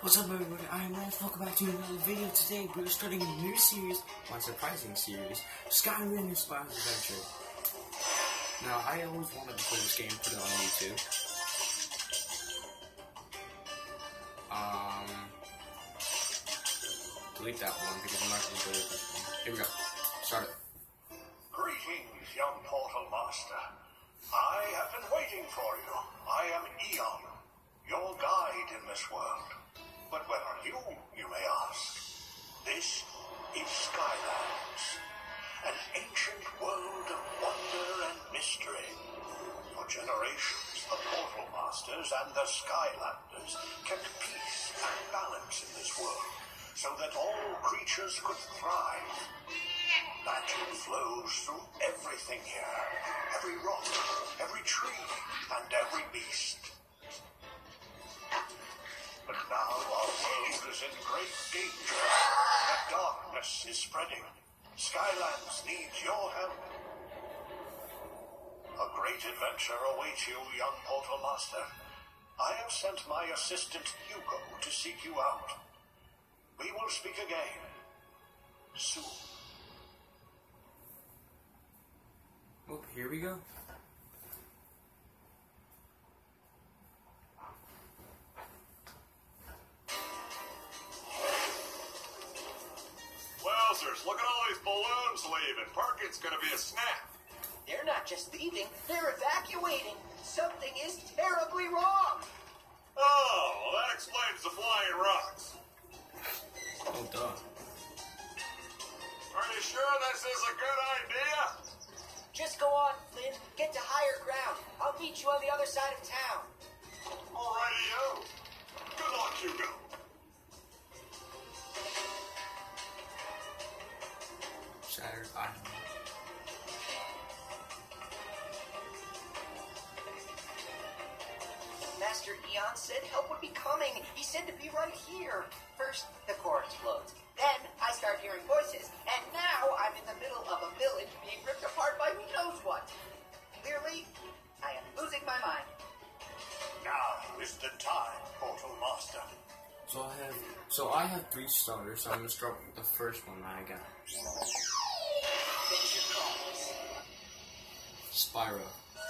What's up everybody, I'm Lance, welcome back to another video. Today we're starting a new series, one surprising series, Skyrim Inspired Adventure. Now, I always wanted to play this game, put it on YouTube. Delete that one because I'm not going to delete this one. Here we go, start it. Greetings, young Portal Master. I have been waiting for you. I am Eon, your guide in this world. But where are you, you may ask? This is Skylands, an ancient world of wonder and mystery. For generations, the Portal Masters and the Skylanders kept peace and balance in this world, so that all creatures could thrive. Magic flows through everything here, every rock, every tree, and every beast. But now our world is in great danger. The darkness is spreading. Skylands needs your help. A great adventure awaits you, young Portal Master. I have sent my assistant Hugo to seek you out. We will speak again soon. Oh, here we go. Wowzers, look at all these balloons leaving. Parking's gonna be a snap. They're not just leaving, they're evacuating. Something is terribly wrong. Oh, well, that explains the flying rocks. Oh, duh. Are you sure this is a good idea? Just go on, Flynn. Get to higher ground. I'll meet you on the other side of town. Alrighty-o. Good luck, Hugo. Shattered Island. Master Eon said help would be coming. He said to be right here. First, the core explodes. Then, I start hearing voices. And now, I'm in the middle of a village being ripped apart by who knows what. Clearly, I am losing my mind. Now is the time, Portal Master. So I have 3 starters, so I'm gonna start with the first one that I got. Adventure calls. Spyro.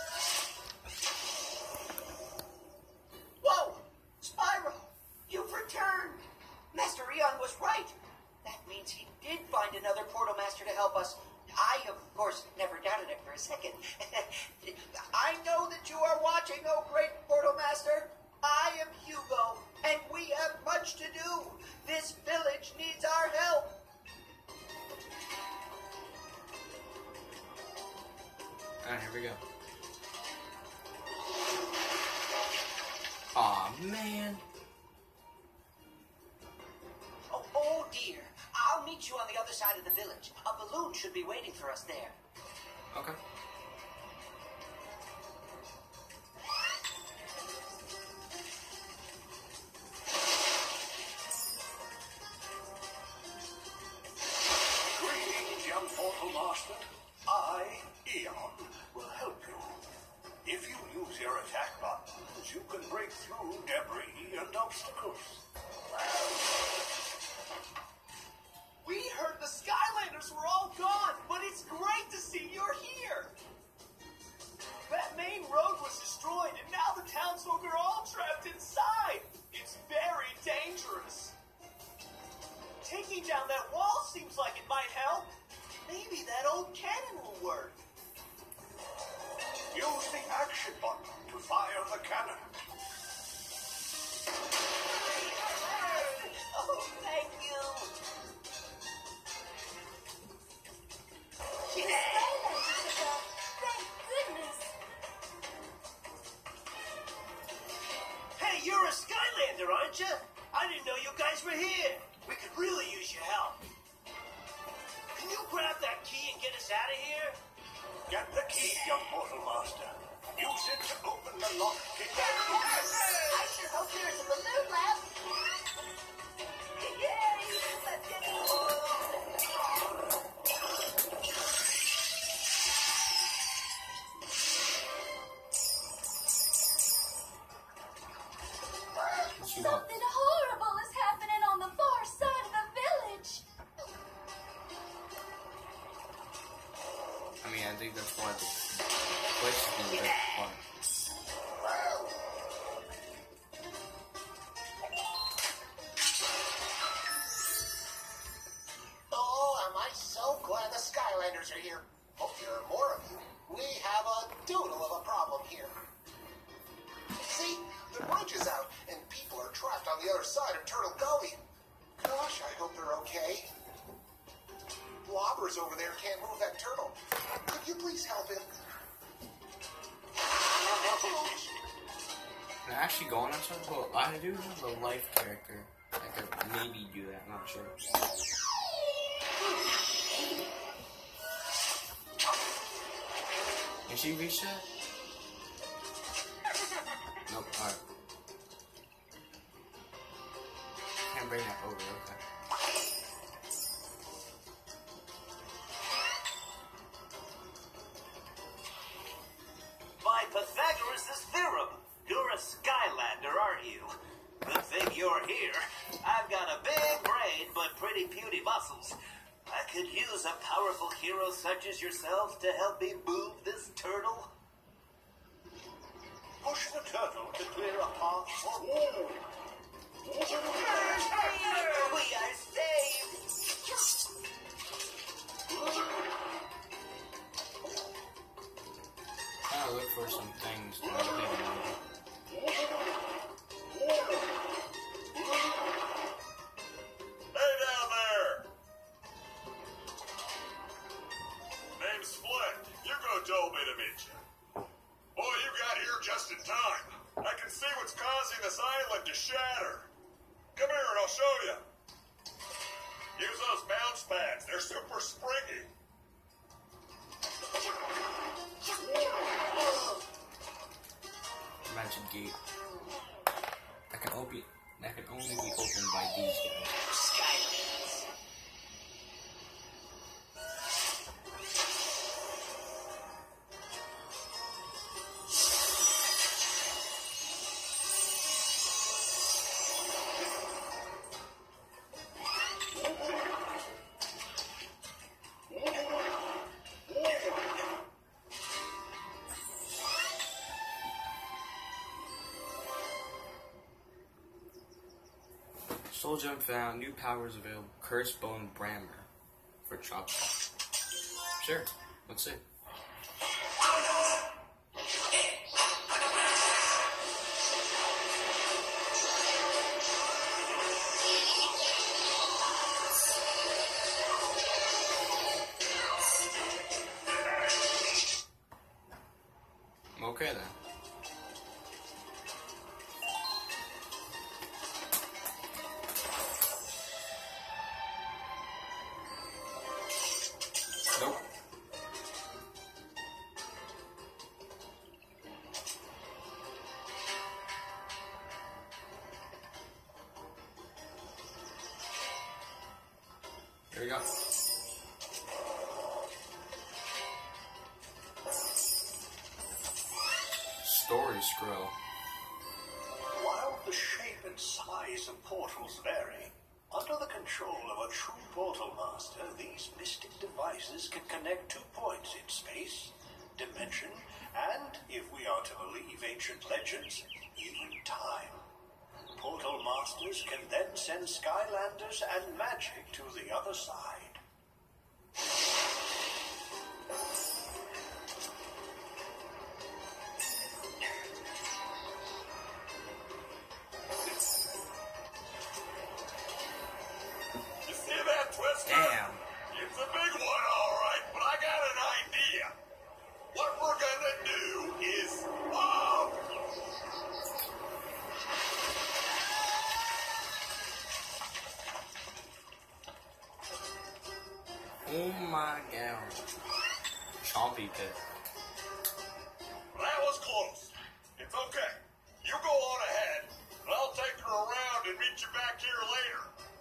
Whoa! Spyro! You've returned! Master Eon was right. That means he did find another Portal Master to help us. I, of course, never doubted it for a second. I know that you are watching, oh great Portal Master. I am Hugo, and we have much to do. This village needs our help. Alright, here we go. Aw, man. Oh dear. I'll meet you on the other side of the village. A balloon should be waiting for us there. Okay. Greetings, young Portal Master. I, Eon, will help you. If you use your attack buttons, you can break through debris and obstacles. We heard the Skylanders were all gone, but it's great to see you're here. That main road was destroyed, and now the townsfolk are all trapped inside. It's very dangerous. Taking down that wall seems like it might help. Maybe that old cannon will work. Use the action button to fire the cannon. Oh, thank you. Thank goodness! Hey, you're a Skylander, aren't you? I didn't know you guys were here. We could really use your help. Can you grab that key and get us out of here? Get the key, young Portal Master. Use it to open the lock pick. I sure hope there's a balloon left! Yay! Let's get it! Something horrible is the other side of Turtle Gully. Gosh, I hope they're okay. Blobbers over there can't move that turtle. Could you please help him? They're actually going on something. Well, I do have a life character that could maybe do that. I'm not sure. Can she reach that? Nope. Alright. Can't bring that over. Okay. By Pythagoras' theorem, you're a Skylander, aren't you? Good thing you're here. I've got a big brain, but pretty puny muscles. I could use a powerful hero such as yourself to help me move this turtle. Push the turtle to clear a path for war. We are saved! I'll look for some things. Hey down there! Name's Flint. Hugo told me to meet you. Boy, you got here just in time. I can see what's causing this island to shatter. Come here and I'll show you. Use those bounce pads. They're super springy. Magic gate. That can only be opened by these guys. Skylanders. Soul Gem found. New powers available. Cursed Bone Brammer for Chop. Sure. Let's see. Okay then. Nope. Here we go. Story scroll. While the shape and size of portals vary, under the control of a true portal master, these mystic devices can connect 2 points in space, dimension, and, if we are to believe ancient legends, even time. Portal masters can then send Skylanders and magic to the other side. You see that, Twister? Damn. It's a big one, all right, but I got an idea. What we're gonna do is... Oh! Oh my god. Chompy pit. That was close. It's okay. You go on ahead, and I'll take her around and meet you back here later.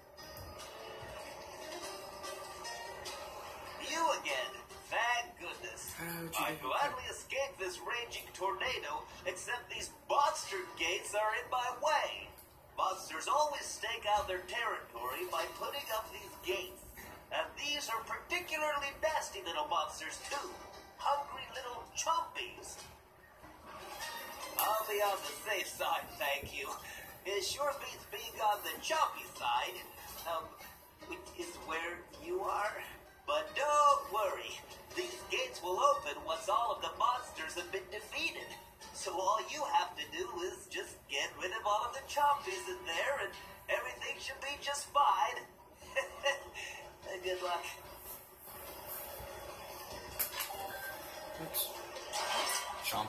You again. Thank goodness. How'd you I get gladly escaped this raging tornado, except these monster gates are in my way. Monsters always stake out their territory by putting up these gates. And these are particularly nasty little monsters, too. Hungry little chompies. I'll be on the safe side, thank you. It sure beats being on the chompy side. Which is where you are. But don't worry. These gates will open once all of the monsters have been defeated. So all you have to do is just get rid of all of the chompies in there, and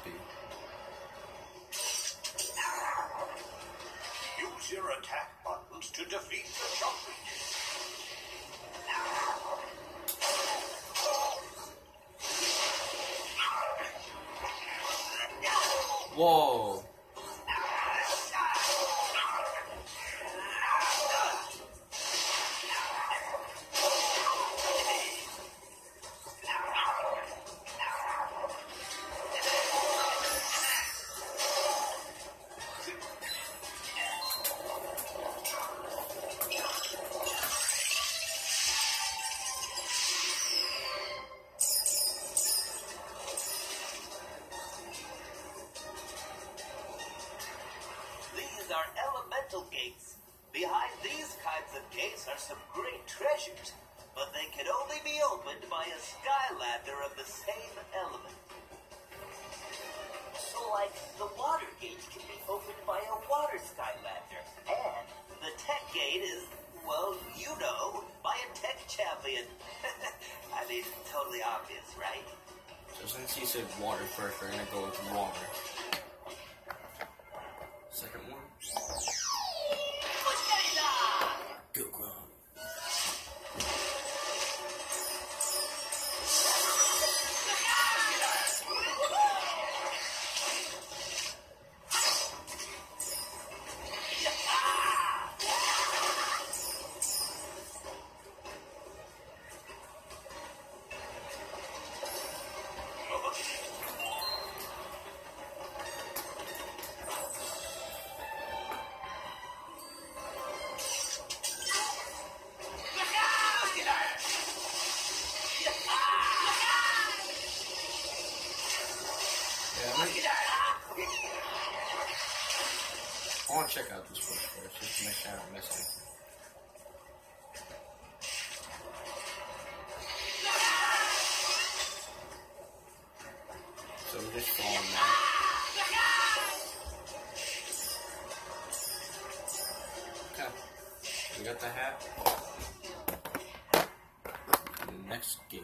be. Use your attack buttons to defeat the zombie. Whoa. These are elemental gates. Behind these kinds of gates are some great treasures, but they can only be opened by a Skylander of the same element. So, like, the water gate can be opened by a water Skylander, and the tech gate is, well, you know, by a tech champion. I mean, totally obvious, right? So since you said water first, we're gonna go with water. Second one. Good girl. I want to check out this one first, just to make sure I don't miss anything. So we're just falling now. Okay. We got the hat. Next gate.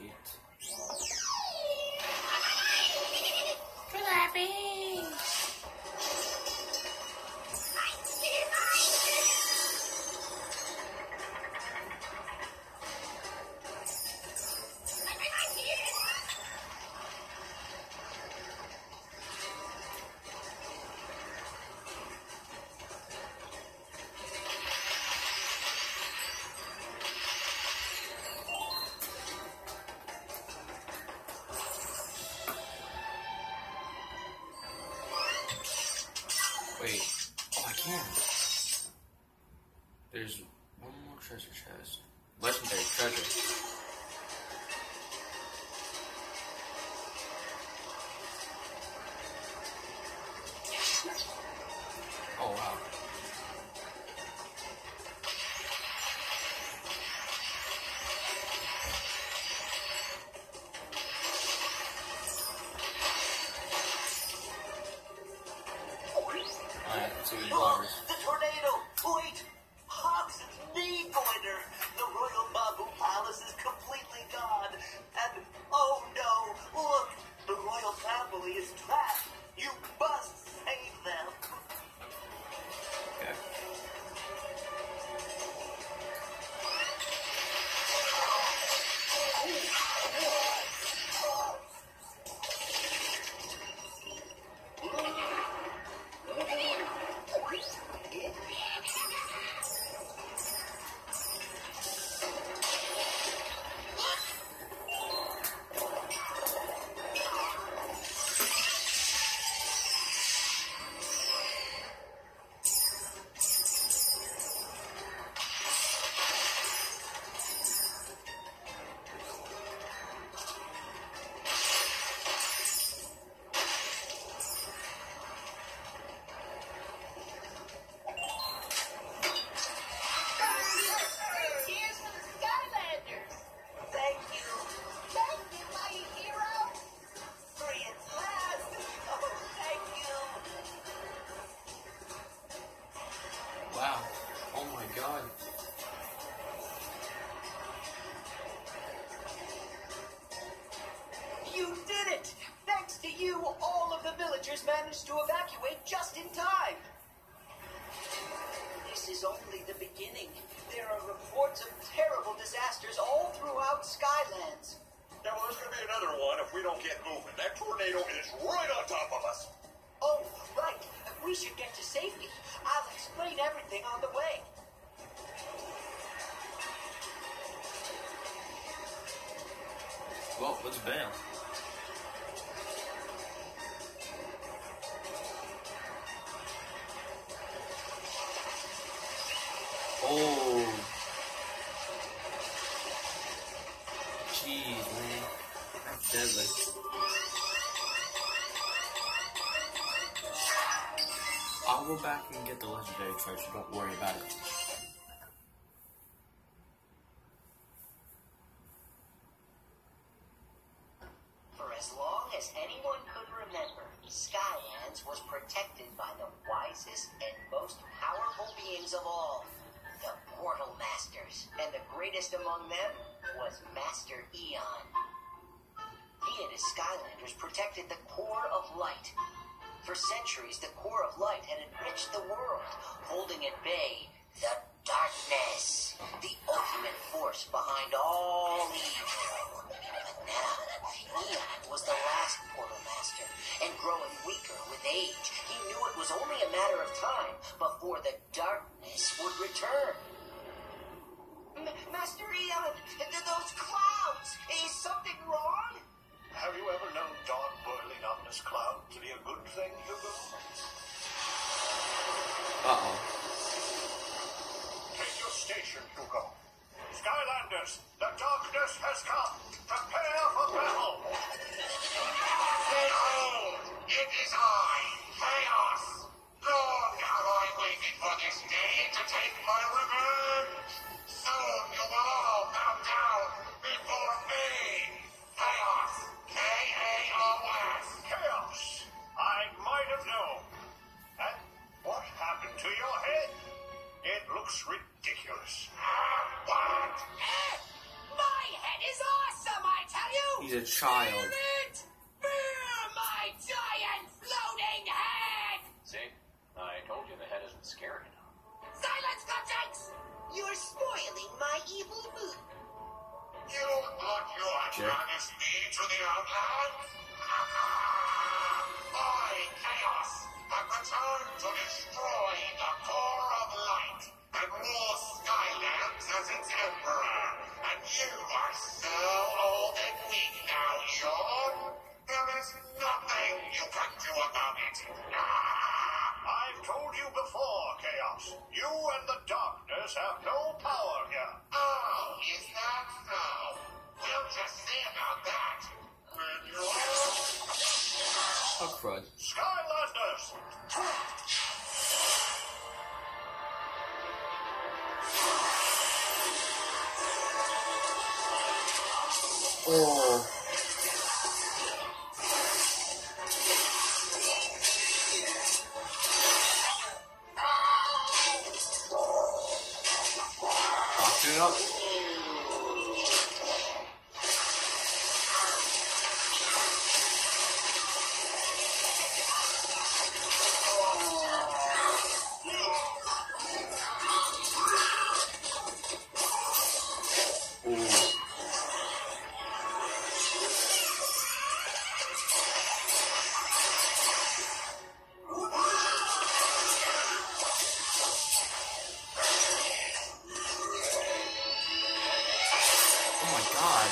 Wait. Oh, I can. There's one more treasure chest. Legendary treasure. Oh, wow. Alright, let's see the bars. The tornado! Wait! Hogs's knee pointer! The Royal Babu Palace is completely gone! And, oh no! Look! The royal family is trapped! You must save them! Okay. another one if we don't get moving. That tornado is right on top of us. Oh, right. We should get to safety. I'll explain everything on the way. Well, let's bail. Oh. Jeez, man. That's deadly. I'll go back and get the legendary treasure, don't worry about it. For as long as anyone could remember, Skylands was protected by the wisest and most powerful beings of all, the Portal Masters. And the greatest among them was Master Eon. He and his Skylanders protected the core of light. For centuries, the core of light had enriched the world, holding at bay the darkness, the ultimate force behind all evil. But now, Eon was the last Portal Master, and growing weaker with age, he knew it was only a matter of time before the darkness would return. Master Eon, those clouds, is something wrong? Have you ever known dark, boiling, ominous cloud to be a good thing, Hugo? Uh-oh. Take your station, Hugo. Skylanders, the darkness has come. Prepare for battle. Behold, it is I, Chaos. Long have I waited for this day to take my revenge. Soon you will all bow down before me. Chaos. K-A-O-S. Chaos. I might have known. And what happened to your head? It looks ridiculous. What? My head is awesome, I tell you! He's a child. Feel it! Feel my giant floating head! See? I told you the head isn't scary enough. Silence, Cupcakes! You're spoiling my evil mood. You thought you had Sure. promised me to the Outlands? I, Chaos, have returned to destroy the core of light and rule Skylands as its emperor. And you are so old and weak now, Eon. There is nothing you can do about it. I've told you before, Chaos. You and the darkness have no power here. Oh, is that so? We'll just see about that. When you Oh, crud. Skylanders! Oh. Boxing it up. Oh my god.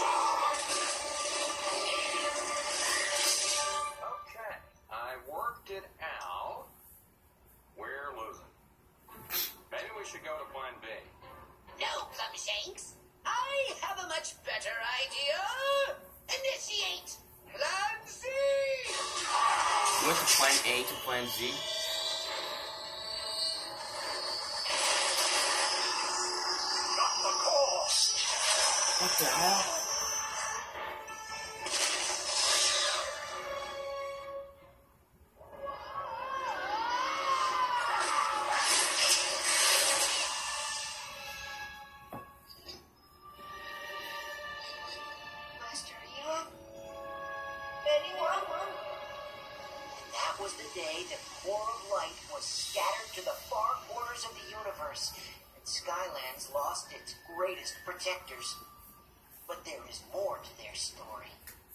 Okay, I worked it out. We're losing. Maybe we should go to plan B. No, Plumshanks. I have a much better idea. Initiate Plan Z! We went to plan A to plan Z. Not the core! What the hell? Master Eon? Anyone? And that was the day the core of light was scattered to the far corners of the universe, and Skylands lost its greatest protectors. But there is more to their story.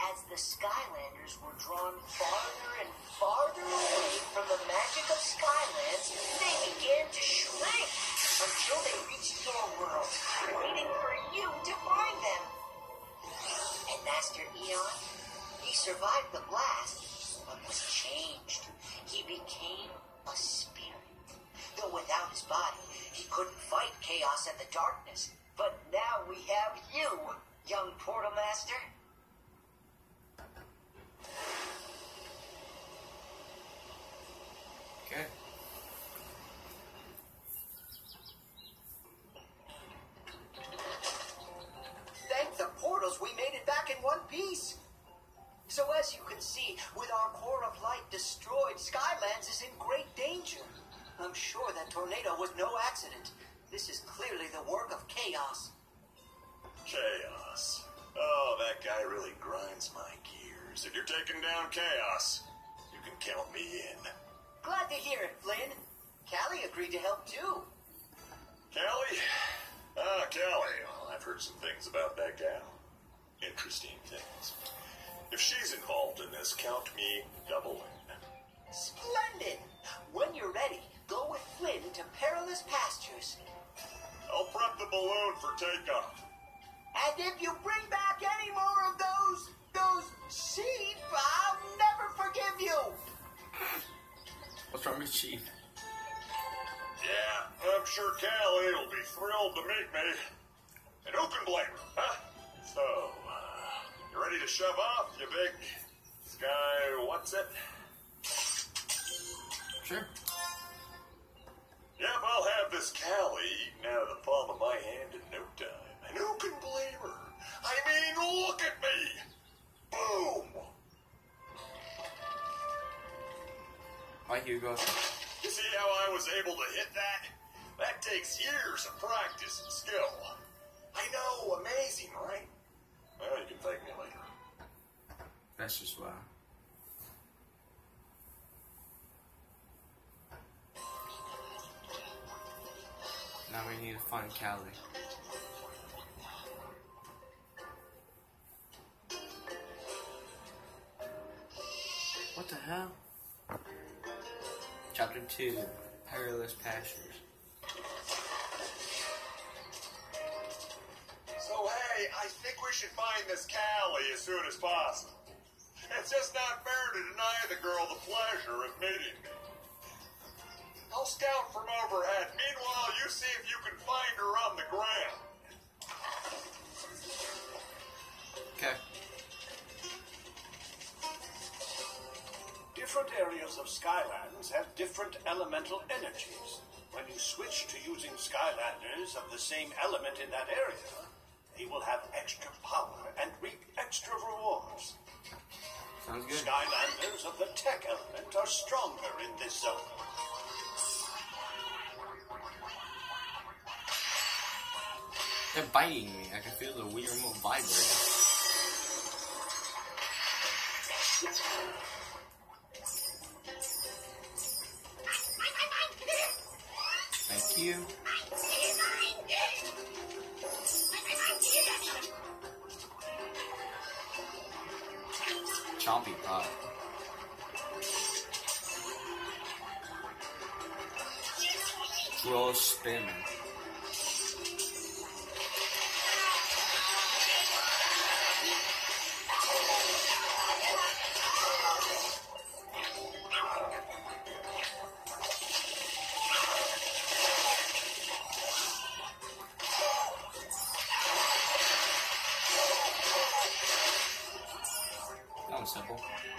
As the Skylanders were drawn farther and farther away from the magic of Skylands, they began to shrink until they reached your world, waiting for you to find them. And Master Eon, he survived the blast, but was changed. He became a spirit. Though without his body, he couldn't fight chaos and the darkness. But now we have you, young Portal Master. Okay. Thank the portals we made it back in one piece. So as you can see, with our core of light destroyed, Skylands is in great danger. I'm sure that tornado was no accident. This is clearly the work of chaos. Chaos. Oh, that guy really grinds my gears. If you're taking down chaos, you can count me in. Glad to hear it, Flynn. Callie agreed to help too. Callie? Callie. Well, I've heard some things about that gal. Interesting things. If she's involved in this, count me double in. Splendid! When you're ready, go with Flynn to perilous pastures. I'll prep the balloon for takeoff. And if you bring back any more of those sheep, I'll never forgive you. What's wrong with Chief? Yeah, I'm sure Callie will be thrilled to meet me. And who can blame her, huh? So, you ready to shove off, you big what's it? Sure. Yep, I'll have this Callie eaten out of the palm of my hand in no time. And who can blame her? I mean, look at me! Boom! Bye, Hugo. You see how I was able to hit that? That takes years of practice and skill. I know, amazing, right? Well, you can thank me later. That's just wow. Now we need to find Callie. What the hell? Chapter 2, Perilous Pastures. So, hey, I think we should find this Callie as soon as possible. It's just not fair to deny the girl the pleasure of meeting me. I'll scout from overhead. Meanwhile, you see if you can find her on the ground. Okay. Different areas of Skylands have different elemental energies. When you switch to using Skylanders of the same element in that area, they will have extra power and reap extra rewards. Sounds good. Skylanders of the tech element are stronger in this zone. They're biting me. I can feel the Wii remote vibrating. Thank you. Chompy pie. Roll spinning. That was simple.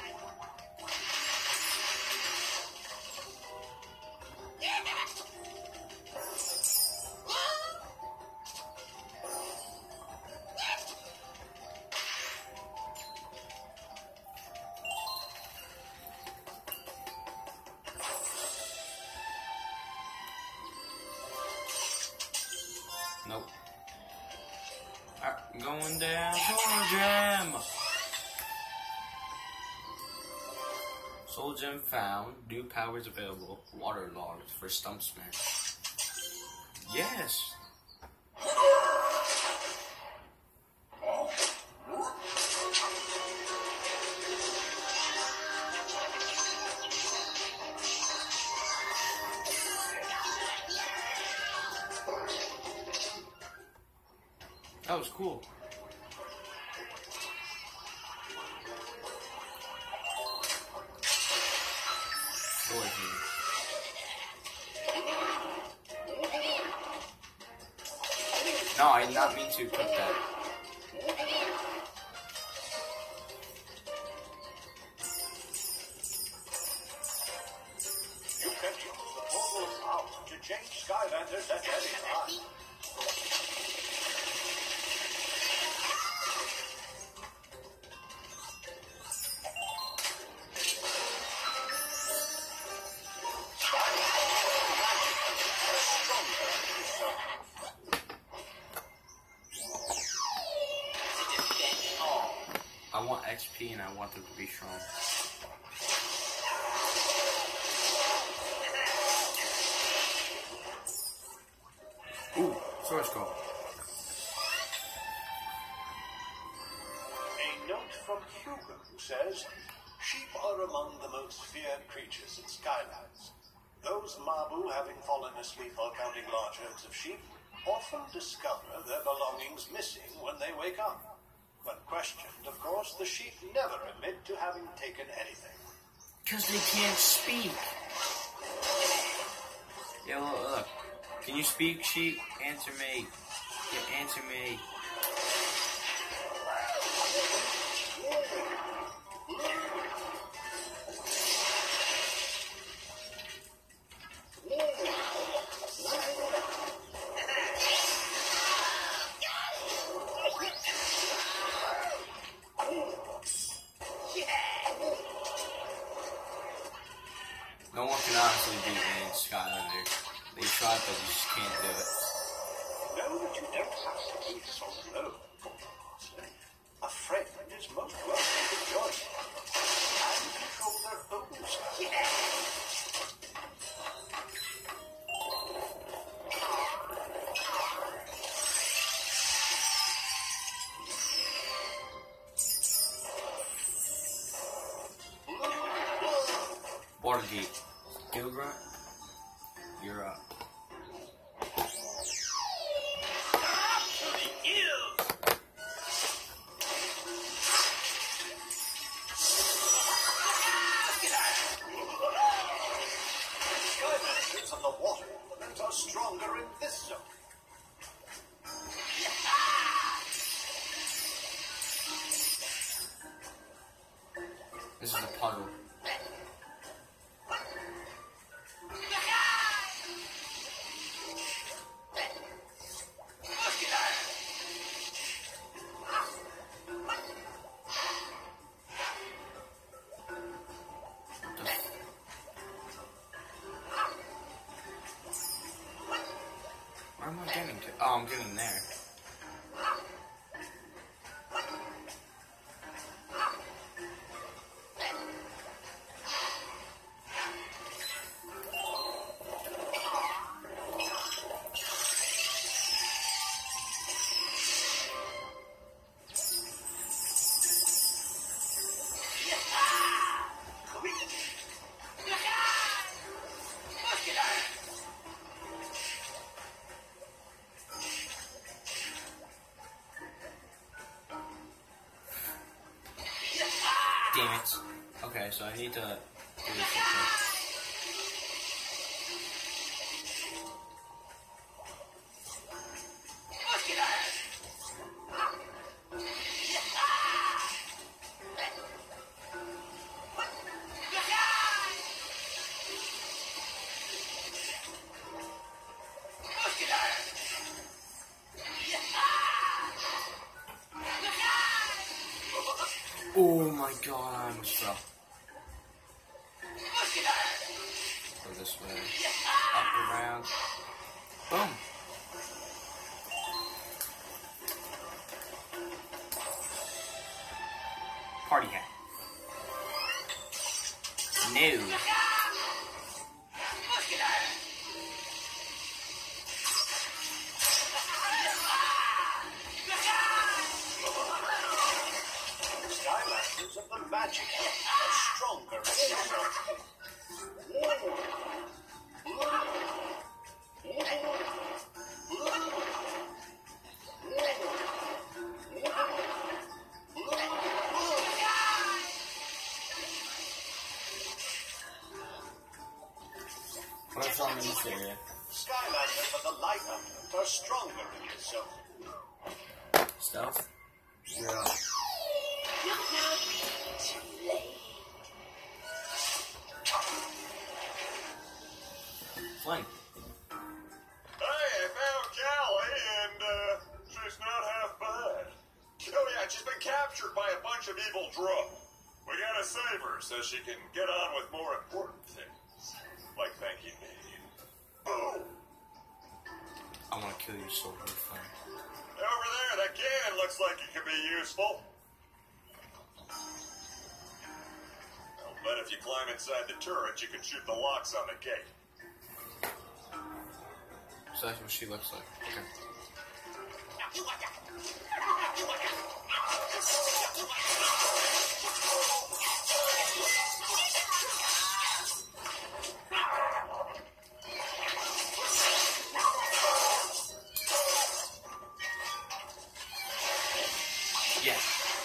Nope. Alright, going down Soul Gem. Soul Gem found. New powers available. Waterlogged for Stump Smash. Yes. That was cool. Go away from me. No, I did not mean to cut that. You can use the portal power to change Skylanders at any time. I want XP and I want them to be strong. Ooh, source code. A note from Hugo says, sheep are among the most feared creatures in Skylands. Those Mabu, having fallen asleep while counting large herds of sheep, often discover their belongings missing when they wake up. When questioned, of course, the sheep never admit to having taken anything. Because they can't speak. Yeah, look. Can you speak, sheep? Answer me. Yeah, answer me. No one can honestly beat me in Skylander. They tried, but you just can't do it. Know that you don't have to be so alone, Portalmaster. A friend is most welcome to join you and control their own Skylanders. Watergate. Gilgrunt, you're up. Skylanders of the water element are stronger in this zone. This is a puddle. Where am I getting to? Oh, I'm getting there. Damn it. Okay, so I need to do this real quick. Oh my god, I almost fell. Go this way. Up, around. Boom. Party hat. No. Skylanders of the magic are stronger in this zone. What's wrong in this area? Skylanders of the Light Element are stronger in this zone. Stuff? Yeah. Flank. Hey, I found Callie, and she's not half bad. Oh yeah, she's been captured by a bunch of evil drug. We gotta save her so she can get on with more important things, like thanking me. Oh, I want to kill you so very fun. over there, that cannon looks like it could be useful. I'll bet if you climb inside the turret, you can shoot the locks on the gate. So that's what she looks like. Okay. Yeah.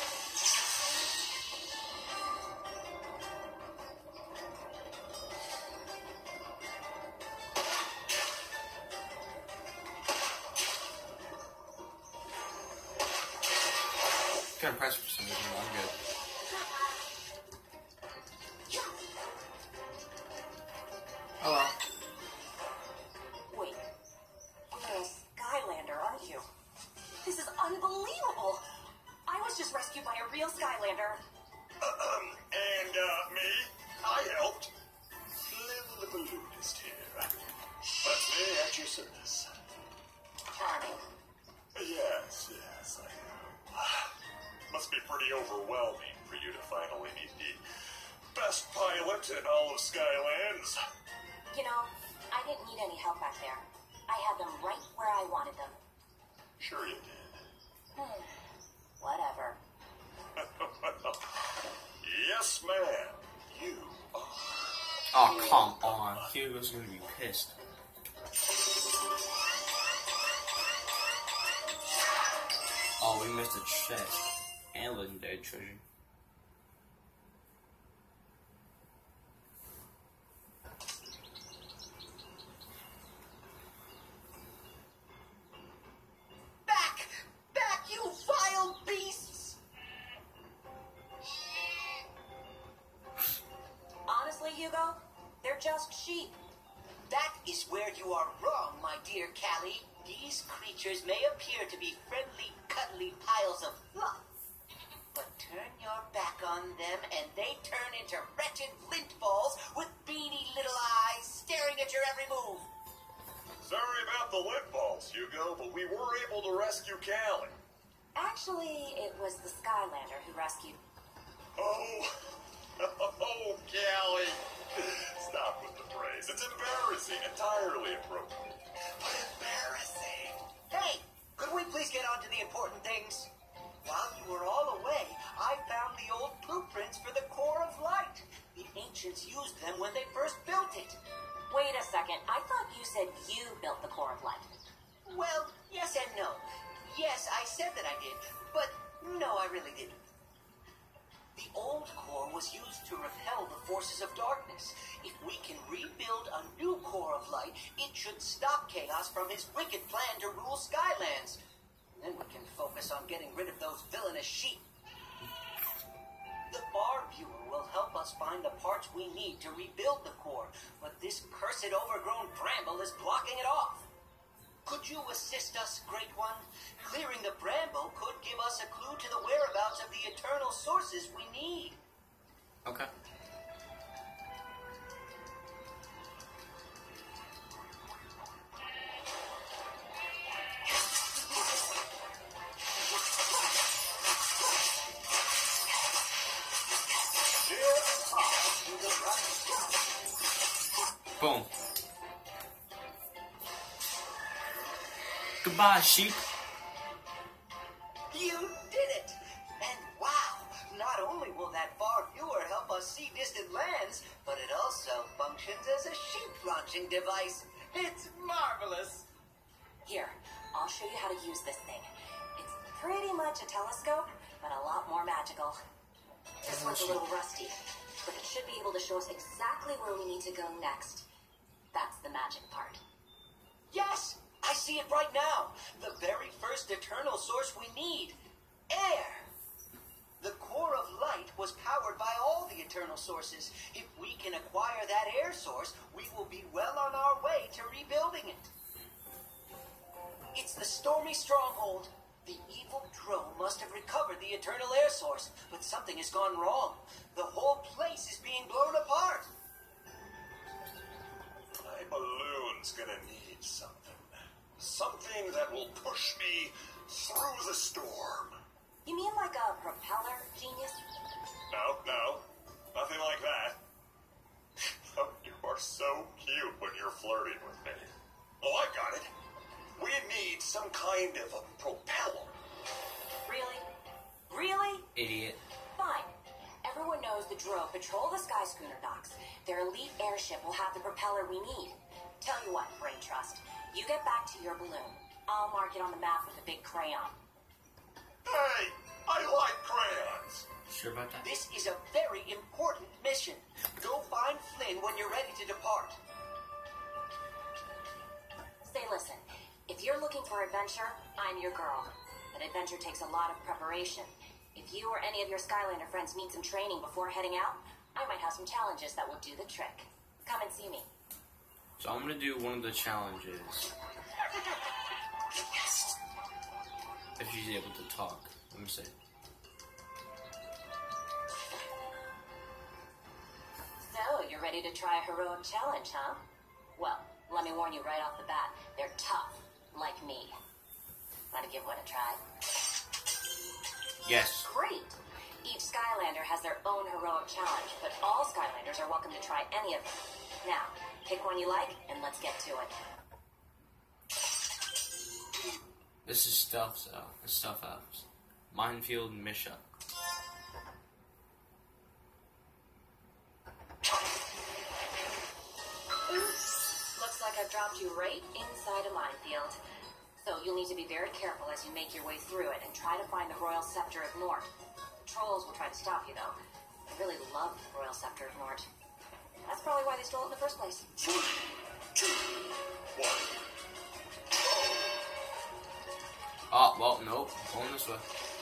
Kind of pressed for some reason. I'm good. Hello. Wait, you're a Skylander, aren't you? This is unbelievable! I was just rescued by a real Skylander. And, me? I helped. Lynn the balloonist here. That's me at your service. Charming. Yes, I know. Must be pretty overwhelming for you to finally meet the best pilot in all of Skylands. You know, I didn't need any help back there. I had them right where I wanted them. Sure you did. Whatever. Yes, ma'am. You are. Oh, come on. Hugo's gonna be pissed. Oh, we missed a chest and legendary treasure. Back, you vile beasts! Honestly, Hugo, they're just sheep. That is where you are wrong, my dear Callie. These creatures may appear to be friendly, cuddly piles of fluff, but turn your back on them and they turn into wretched lint balls with beady little eyes staring at your every move. Sorry about the lint balls, Hugo, but we were able to rescue Callie. Actually, it was the Skylander who rescued. Oh, Callie. Stop with the praise. It's embarrassing, entirely appropriate. But embarrassing. Hey, could we please get on to the important things? While you were all away, I found the old blueprints for the Core of Light. The ancients used them when they first built it. Wait a second, I thought you said you built the Core of Light. Well, yes and no. Yes, I said that I did, but no, I really didn't. The old core was used to repel the forces of darkness. If we can rebuild a new Core of Light, it should stop Chaos from his wicked plan to rule Skylands. Then we can focus on getting rid of those villainous sheep. The Bar Viewer will help us find the parts we need to rebuild the core, but this cursed overgrown bramble is blocking it off. Could you assist us, Great One? Clearing the bramble could give us a clue to the whereabouts of the eternal sources we need. Okay. Boom. Goodbye, sheep. You did it! And wow, not only will that Bar Viewer help us see distant lands, but it also functions as a sheep launching device. It's marvelous! Here, I'll show you how to use this thing. It's pretty much a telescope, but a lot more magical. This one's a little rusty, but it should be able to show us exactly where we need to go next. That's the first eternal source we need, air. The core of light was powered by all the eternal sources. If we can acquire that air source, we will be well on our way to rebuilding it. It's the Stormy Stronghold. The evil drone must have recovered the eternal air source, but something has gone wrong. The whole place is being blown apart. My balloon's gonna need something. Something that will push me through the storm. You mean like a propeller, genius? No, nothing like that. Oh, you are so cute when you're flirting with me. Oh, I got it. We need some kind of a propeller. Really? Really? Idiot. Fine. Everyone knows the Drove patrol the Sky Schooner docks. Their elite airship will have the propeller we need. Tell you what, Brain Trust. You get back to your balloon. I'll mark it on the map with a big crayon. Hey, I like crayons. Sure about that? This is a very important mission. Go find Flynn when you're ready to depart. Say, listen. If you're looking for adventure, I'm your girl. But adventure takes a lot of preparation. If you or any of your Skylander friends need some training before heading out, I might have some challenges that will do the trick. Come and see me. So I'm gonna do one of the challenges. If she's able to talk. Let me see. So, you're ready to try a heroic challenge, huh? Well, let me warn you right off the bat. They're tough, like me. Want to give one a try? Yes. Great! Each Skylander has their own heroic challenge, but all Skylanders are welcome to try any of them. Now, pick one you like, and let's get to it. This is Stuff House. Minefield Misha. Looks like I've dropped you right inside a minefield. So you'll need to be very careful as you make your way through it and try to find the Royal Scepter of Nort. Trolls will try to stop you, though. I really love the Royal Scepter of Nort. That's probably why they stole it in the first place. 3, 2, 1. Oh, well, nope. Going this way.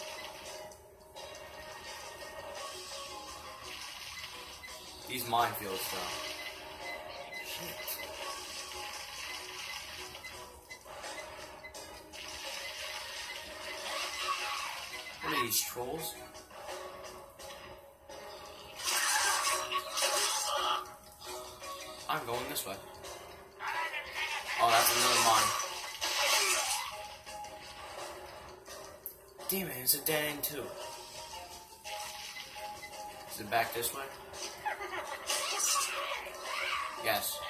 These minefields, though. Shit. What are these, trolls? I'm going this way. Oh, that's another mine. Damn it, it's a dead end too. Is it back this way? Yes.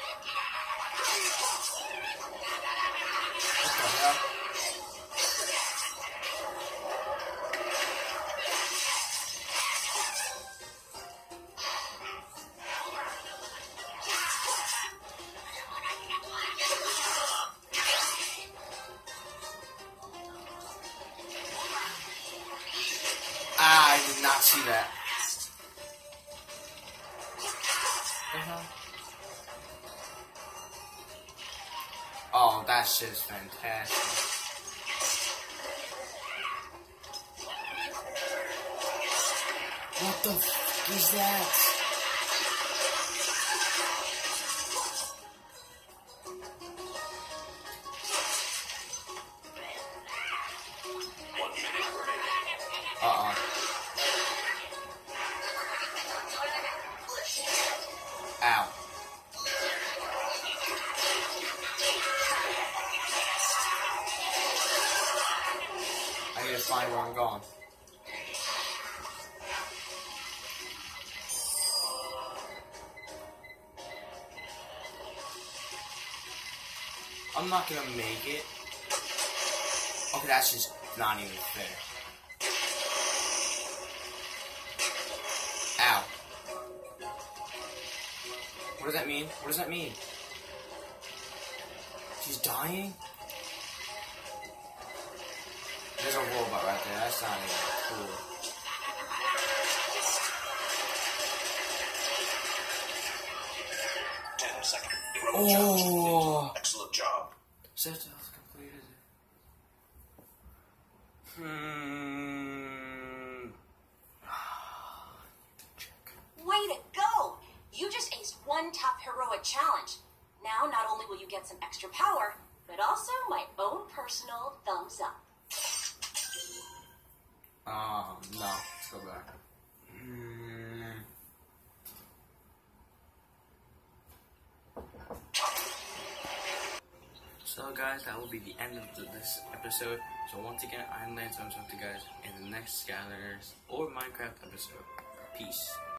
What the hell? I did not see that. Oh, that shit's fantastic. What the fuck is that? Ow. I need to find where I'm going. I'm not gonna make it. Okay, that's just not even fair. Ow. What does that mean? What does that mean? She's dying? There's a robot right there. That's not even cool. Oh! Oh! Excellent job. Set off completed. Way to go! You just aced one tough heroic challenge. Now, not only will you get some extra power, but also my own personal thumbs up. No. Let's go back. So guys, that will be the end of this episode. So once again, I'm Lance. I'm talking to you guys in the next Skylanders or Minecraft episode. Peace.